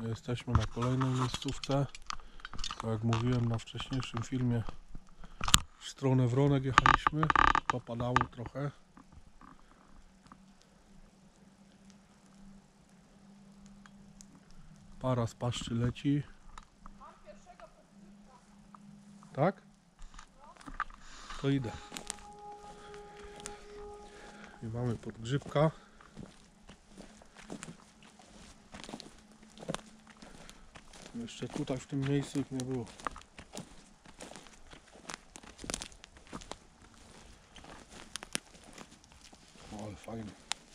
Jesteśmy na kolejnej miejscówce. Tak jak mówiłem na wcześniejszym filmie, w stronę Wronek jechaliśmy. Popadało trochę. Para z paszczy leci. Tak? To idę. I mamy podgrzybka. Jeszcze tutaj w tym miejscu ich nie było. O, ale fajnie.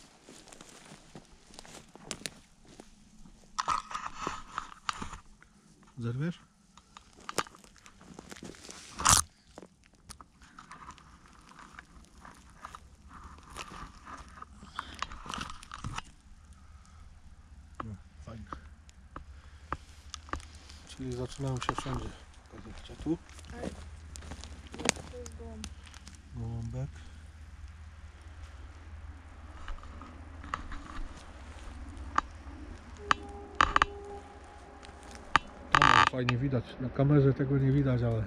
Zerwiesz? No, fajnie. Czyli zaczynają się wszędzie pokazywać. A tu? To jest gołąb. Gołąbek. Tam fajnie widać. Na kamerze tego nie widać, ale...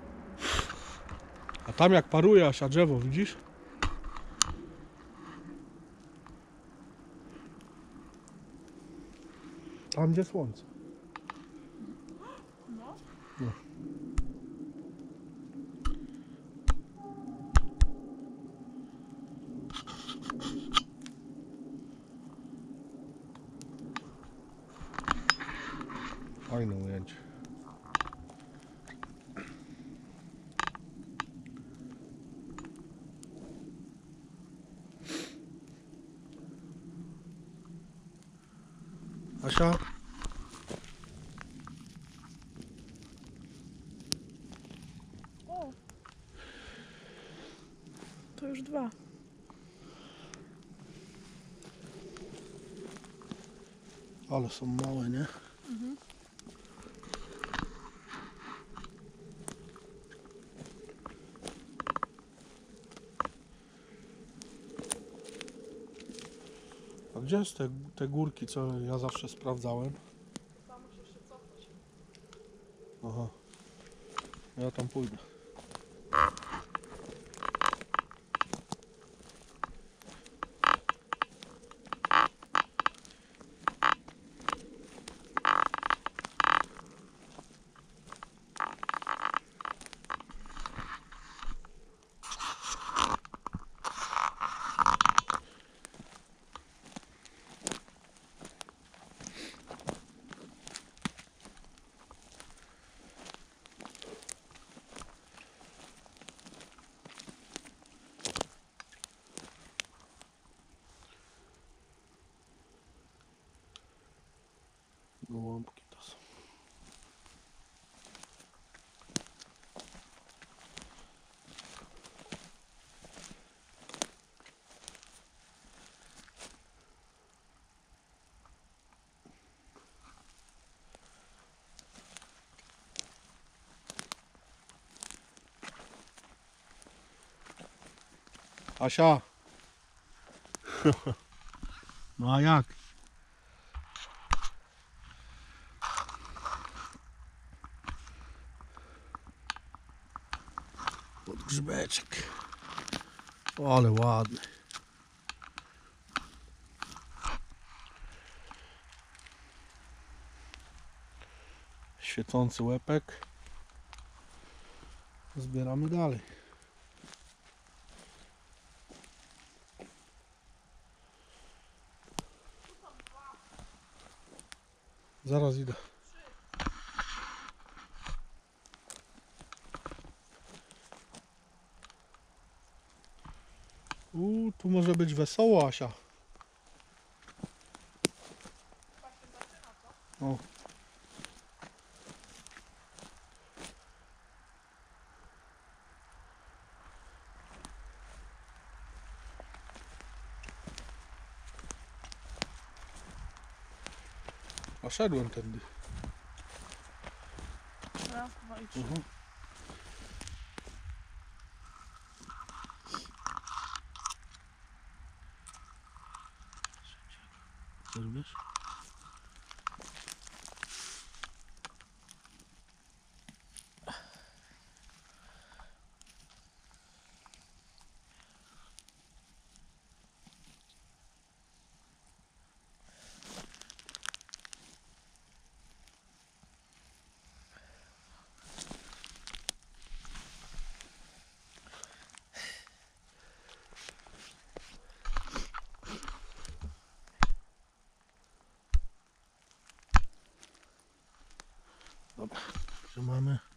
A tam jak paruje Asia drzewo, widzisz? Tam gdzie słońce. No. No. Fajne ujęcie. Asia? O! To już dwa. Ale są małe, nie? Mhm. A gdzie jest te górki, co ja zawsze sprawdzałem? Tam musisz się cofnąć. Aha. Ja tam pójdę. Gołąbki to są. Asia! No a jak? Podgrzybeczek. O, ale ładny. Świecący łepek. Zbieramy dalej. Zaraz idę. Tu może być wesoło, Asia. O. A szedłem tędy. Raz, dwa i trzy. Zerwiesz? Dobra, że mamy